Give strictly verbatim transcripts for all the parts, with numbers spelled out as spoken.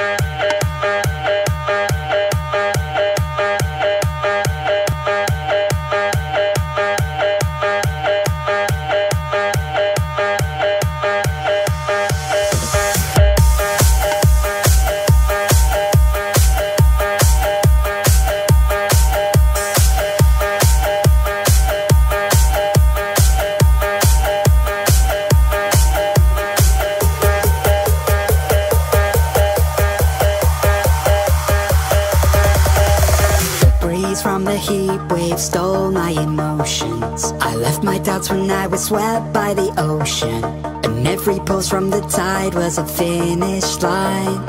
From the heat wave stole my emotions. I left my doubts when I was swept by the ocean, and every pulse from the tide was a finish line,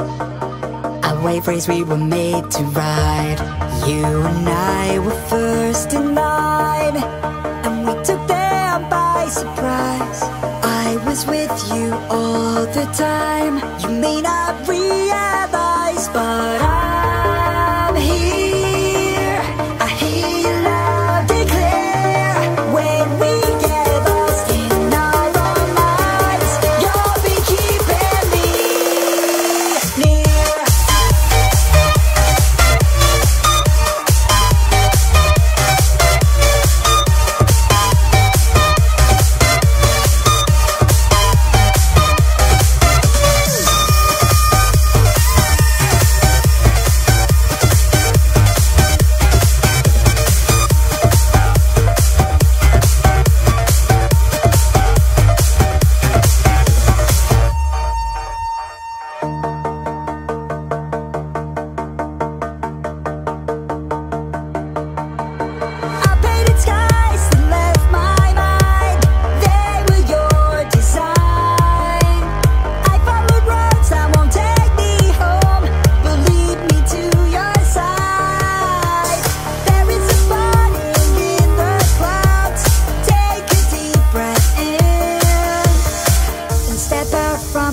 a wave race we were made to ride. You and I were first in line, and we took them by surprise. I was with you all the time. You may not realize, but I'm here.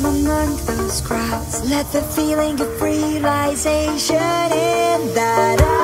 Let the feeling of realization in that I